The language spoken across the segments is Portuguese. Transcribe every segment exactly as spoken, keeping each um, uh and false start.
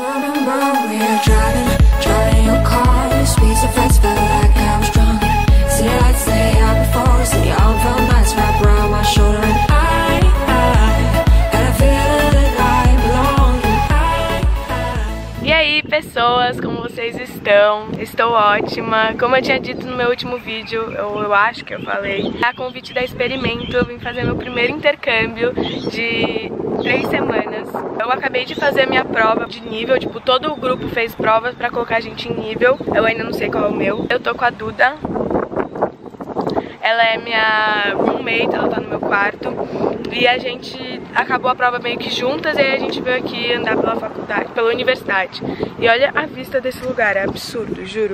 E aí, pessoas, como vocês estão? Estou ótima. Como eu tinha dito no meu último vídeo, eu, eu acho que eu falei, a convite da Experimento, eu vim fazer meu primeiro intercâmbio de três semanas. Eu acabei de fazer a minha prova de nível, tipo, todo o grupo fez provas pra colocar a gente em nível. Eu ainda não sei qual é o meu. Eu tô com a Duda. Ela é minha roommate, ela tá no meu quarto. E a gente acabou a prova meio que juntas, e aí a gente veio aqui andar pela faculdade, pela universidade. E olha a vista desse lugar, é absurdo, juro.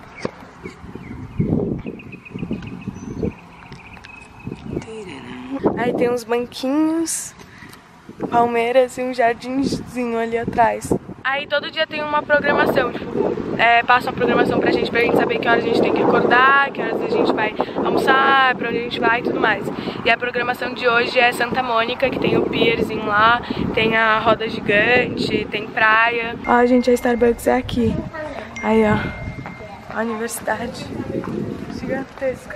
Aí tem uns banquinhos, palmeiras e um jardinzinho ali atrás. Aí todo dia tem uma programação, tipo, é, passa uma programação pra gente, pra gente saber que horas a gente tem que acordar, que horas a gente vai almoçar, pra onde a gente vai e tudo mais. E a programação de hoje é Santa Mônica, que tem o pierzinho lá, tem a roda gigante, tem praia. Ó, gente, a Starbucks é aqui. Aí, ó, a universidade gigantesca.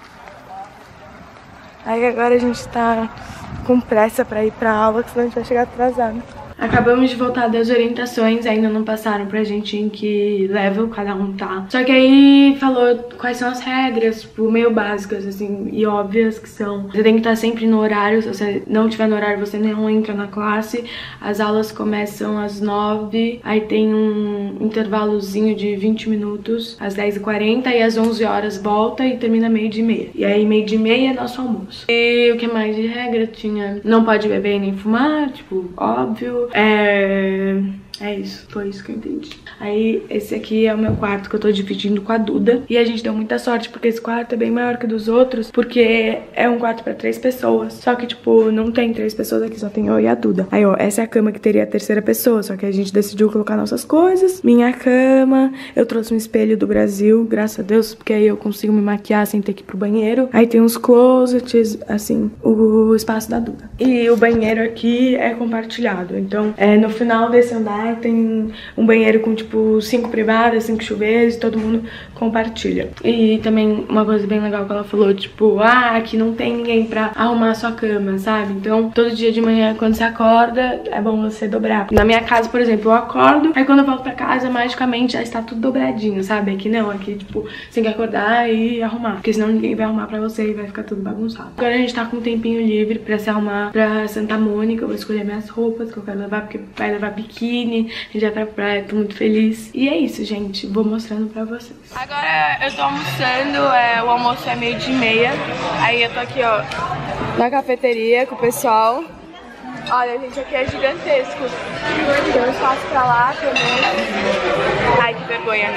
Aí agora a gente tá com pressa pra ir pra aula, que senão a gente vai chegar atrasado. Acabamos de voltar das orientações, ainda não passaram pra gente em que level cada um tá. Só que aí falou quais são as regras, tipo, meio básicas, assim, e óbvias que são. Você tem que estar sempre no horário, se você não tiver no horário, você não entra na classe. As aulas começam às nove, aí tem um intervalozinho de vinte minutos, às dez e quarenta, e às onze horas volta e termina meio dia e meia. E aí meio dia e meia é nosso almoço. E o que mais de regra tinha? Não pode beber nem fumar, tipo, óbvio. É... É isso, foi isso que eu entendi. Aí esse aqui é o meu quarto que eu tô dividindo com a Duda. E a gente deu muita sorte porque esse quarto é bem maior que o dos outros, porque é um quarto pra três pessoas. Só que, tipo, não tem três pessoas aqui, só tem eu e a Duda. Aí, ó, essa é a cama que teria a terceira pessoa, só que a gente decidiu colocar nossas coisas. Minha cama, eu trouxe um espelho do Brasil, graças a Deus, porque aí eu consigo me maquiar sem ter que ir pro banheiro. Aí tem uns closets, assim, o espaço da Duda. E o banheiro aqui é compartilhado, então é, no final desse andar tem um banheiro com, tipo, cinco privadas, cinco chuveiros, todo mundo compartilha. E também uma coisa bem legal que ela falou, tipo, ah, aqui não tem ninguém pra arrumar a sua cama, sabe? Então, todo dia de manhã, quando você acorda, é bom você dobrar. Na minha casa, por exemplo, eu acordo, aí quando eu volto pra casa, magicamente já está tudo dobradinho, sabe? Aqui não, aqui, tipo, você tem que acordar e arrumar, porque senão ninguém vai arrumar pra você e vai ficar tudo bagunçado. Agora a gente tá com um tempinho livre pra se arrumar pra Santa Mônica. Eu vou escolher minhas roupas que eu quero levar, porque vai levar biquíni, a gente vai pra praia, tô muito feliz. E é isso, gente, vou mostrando pra vocês. Agora eu tô almoçando, é, o almoço é meio dia e meia. Aí eu tô aqui, ó, na cafeteria com o pessoal. Olha, gente, aqui é gigantesco. Tem um espaço pra lá também. Ai, que vergonha.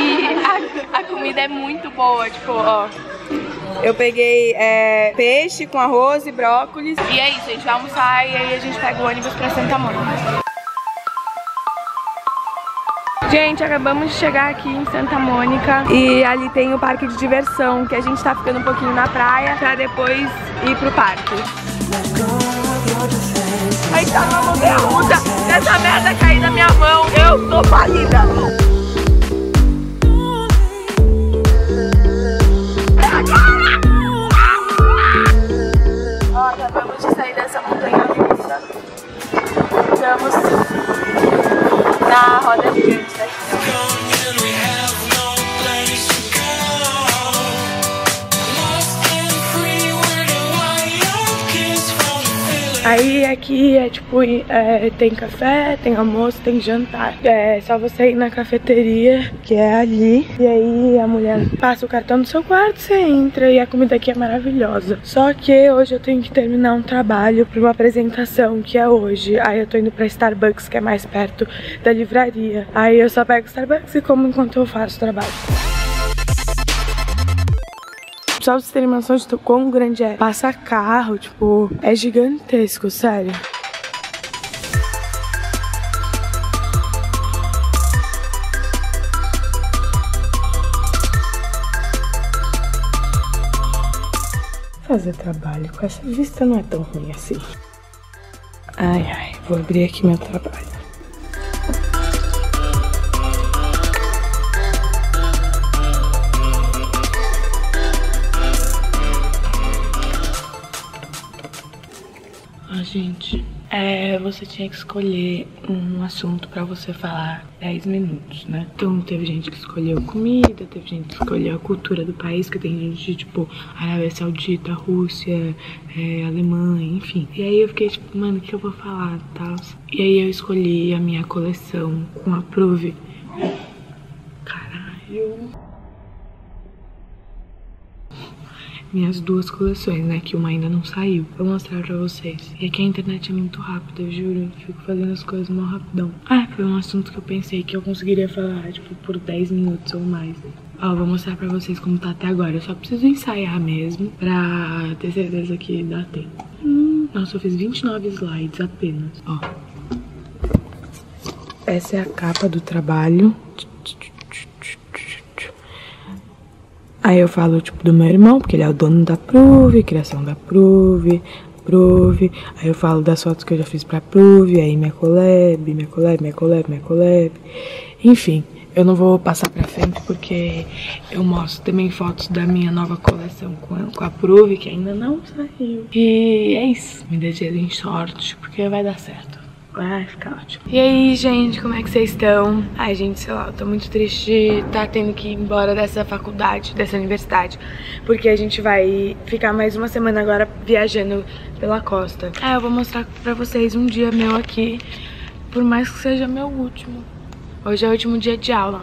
E a, a comida é muito boa, tipo, ó. Eu peguei é, peixe com arroz e brócolis. E é isso, a gente vai almoçar e aí a gente pega o ônibus pra Santa Mônica. Gente, acabamos de chegar aqui em Santa Mônica e ali tem o parque de diversão, que a gente tá ficando um pouquinho na praia pra depois ir pro parque. Aí tá numa montanha russa, se essa merda cair na minha mão, eu tô falida. Ó, acabamos de sair dessa montanha russa. Estamos na roda gigante daqui. Aí aqui é tipo, é, tem café, tem almoço, tem jantar. É só você ir na cafeteria, que é ali. E aí a mulher passa o cartão do seu quarto, você entra e a comida aqui é maravilhosa. Só que hoje eu tenho que terminar um trabalho para uma apresentação que é hoje. Aí eu tô indo pra Starbucks, que é mais perto da livraria. Aí eu só pego Starbucks e como enquanto eu faço o trabalho. Só pra vocês terem noção de quão grande é. Passa carro, tipo, é gigantesco, sério. Fazer trabalho com essa vista não é tão ruim assim. Ai, ai, vou abrir aqui meu trabalho. gente. É, você tinha que escolher um assunto pra você falar dez minutos, né? Então teve gente que escolheu comida, teve gente que escolheu a cultura do país, que tem gente de, tipo, Arábia Saudita, Rússia, é, Alemanha, enfim. E aí eu fiquei tipo, mano, o que eu vou falar, tal? E aí eu escolhi a minha coleção com a Prove. Caralho. Minhas duas coleções, né, que uma ainda não saiu. Vou mostrar pra vocês. E aqui a internet é muito rápida, eu juro. Eu fico fazendo as coisas mó rapidão. Ah, foi um assunto que eu pensei que eu conseguiria falar, tipo, por dez minutos ou mais. Ó, vou mostrar pra vocês como tá até agora. Eu só preciso ensaiar mesmo pra ter certeza que dá tempo. Hum, nossa, eu fiz vinte e nove slides apenas. Ó. Essa é a capa do trabalho. Aí eu falo, tipo, do meu irmão, porque ele é o dono da Prove, criação da Prove, Prove. Aí eu falo das fotos que eu já fiz pra Prove, aí minha collab, minha collab, minha collab, minha collab. Enfim, eu não vou passar pra frente porque eu mostro também fotos da minha nova coleção com a, com a Prove, que ainda não saiu. E é isso. Me deixei em sorte, porque vai dar certo. Vai ficar ótimo. E aí, gente, como é que vocês estão? Ai, gente, sei lá, eu tô muito triste de estar tendo que ir embora dessa faculdade, dessa universidade, porque a gente vai ficar mais uma semana agora viajando pela costa. É, eu vou mostrar pra vocês um dia meu aqui, por mais que seja meu último. Hoje é o último dia de aula.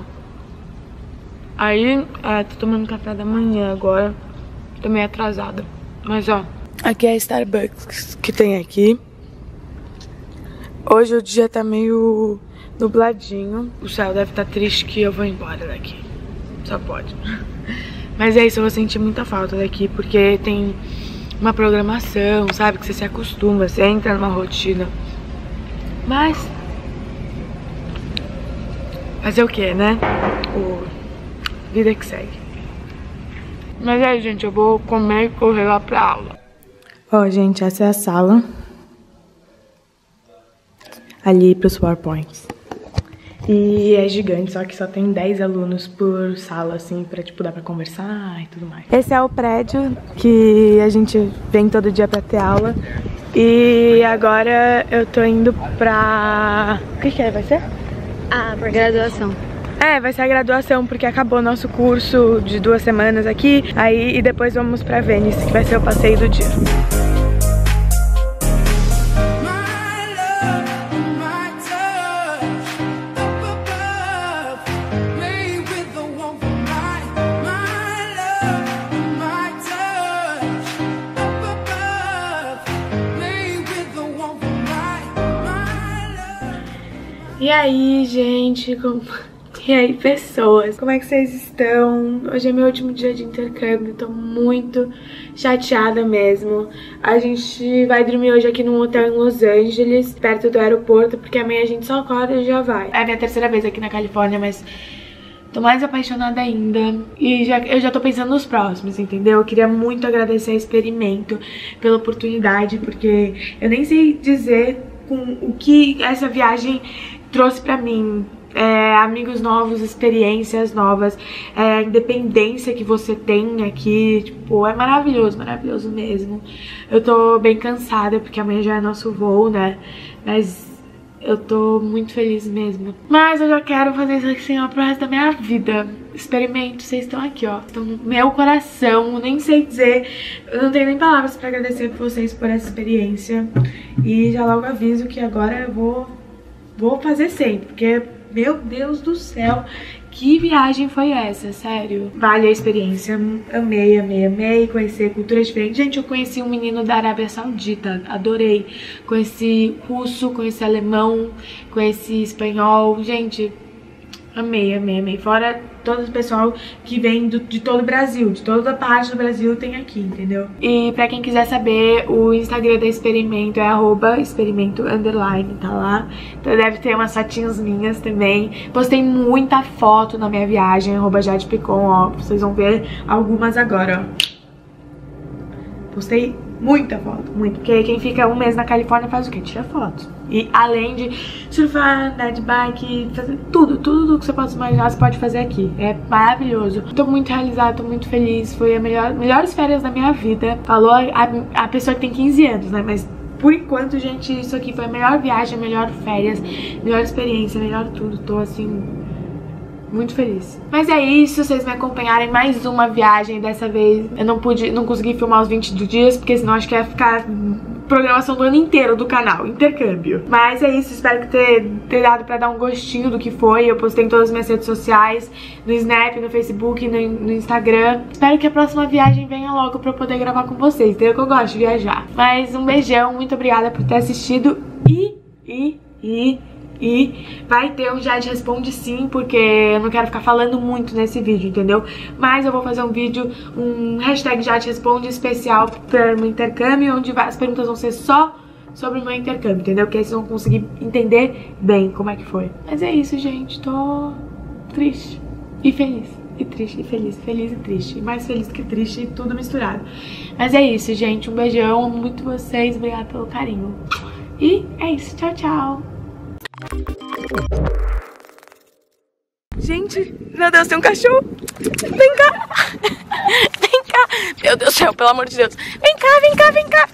Aí, é, tô tomando café da manhã agora, tô meio atrasada. Mas, ó, aqui é a Starbucks que tem aqui. Hoje o dia tá meio nubladinho. O céu deve estar triste que eu vou embora daqui. Só pode. Mas é isso, eu vou sentir muita falta daqui, porque tem uma programação, sabe? Que você se acostuma, você entra numa rotina. Mas fazer o que, né? O... Vida que segue. Mas aí, gente, eu vou comer e correr lá pra aula. Ó, gente, essa é a sala. Ali pros PowerPoints. E é gigante, só que só tem dez alunos por sala, assim, pra, tipo, dar pra conversar e tudo mais. Esse é o prédio que a gente vem todo dia pra ter aula. E agora eu tô indo pra... O que que é? Vai ser? Ah, pra graduação. É, vai ser a graduação, porque acabou nosso curso de duas semanas aqui. Aí, e depois vamos pra Venice, que vai ser o passeio do dia. E aí, gente, como... e aí, pessoas, como é que vocês estão? Hoje é meu último dia de intercâmbio, tô muito chateada mesmo. A gente vai dormir hoje aqui num hotel em Los Angeles, perto do aeroporto, porque amanhã a gente só acorda e já vai. É a minha terceira vez aqui na Califórnia, mas tô mais apaixonada ainda. E já, eu já tô pensando nos próximos, entendeu? Eu queria muito agradecer a Experimento pela oportunidade, porque eu nem sei dizer com o que essa viagem trouxe pra mim. É, amigos novos, experiências novas, é, a independência que você tem aqui, tipo, é maravilhoso, maravilhoso mesmo. Eu tô bem cansada, porque amanhã já é nosso voo, né, mas eu tô muito feliz mesmo. Mas eu já quero fazer isso assim, ó, pro resto da minha vida. Experimento, vocês estão aqui, ó, estão no meu coração, nem sei dizer, eu não tenho nem palavras pra agradecer por vocês por essa experiência. E já logo aviso que agora eu vou, vou fazer sempre, porque... meu Deus do céu, que viagem foi essa, sério? Vale a experiência, amei, amei, amei conhecer culturas diferentes. Gente, eu conheci um menino da Arábia Saudita, adorei. Conheci russo, conheci alemão, conheci espanhol, gente, amei, amei, amei. Fora todo o pessoal que vem do, de todo o Brasil, de toda parte do Brasil tem aqui, entendeu? E pra quem quiser saber, o Instagram da Experimento é arroba experimento underline, tá lá. Então deve ter umas fotinhas minhas também. Postei muita foto na minha viagem, arroba jadepicon, ó. Vocês vão ver algumas agora, ó. Postei muita foto, muito. Porque quem fica um mês na Califórnia faz o quê? Tira foto. E além de surfar, andar de bike, fazer tudo, tudo que você pode imaginar, você pode fazer aqui. É maravilhoso. Tô muito realizada, tô muito feliz. Foi a melhor, melhores férias da minha vida. Falou a, a pessoa que tem quinze anos, né? Mas por enquanto, gente, isso aqui foi a melhor viagem, a melhor férias, melhor experiência, melhor tudo. Tô assim, muito feliz. Mas é isso, vocês me acompanharem mais uma viagem. Dessa vez eu não pude, não consegui filmar os vinte dias, porque senão acho que ia ficar programação do ano inteiro do canal, intercâmbio. Mas é isso, espero que ter, ter dado pra dar um gostinho do que foi. Eu postei em todas as minhas redes sociais, no Snap, no Facebook, no, no Instagram. Espero que a próxima viagem venha logo pra eu poder gravar com vocês, entendeu? Que eu gosto de viajar. Mas um beijão, muito obrigada por ter assistido e, e, e... E vai ter um Já Te Responde sim, porque eu não quero ficar falando muito nesse vídeo, entendeu? Mas eu vou fazer um vídeo, um hashtag Já Te Responde especial para o meu intercâmbio, onde as perguntas vão ser só sobre o meu intercâmbio, entendeu? Porque aí vocês vão conseguir entender bem como é que foi. Mas é isso, gente. Tô triste e feliz. E triste e feliz. Feliz e triste. Mais feliz que triste e tudo misturado. Mas é isso, gente. Um beijão. Amo muito vocês. Obrigada pelo carinho. E é isso. Tchau, tchau. Gente, meu Deus, tem um cachorro. Vem cá. Vem cá. Meu Deus do céu, pelo amor de Deus. Vem cá, vem cá, vem cá.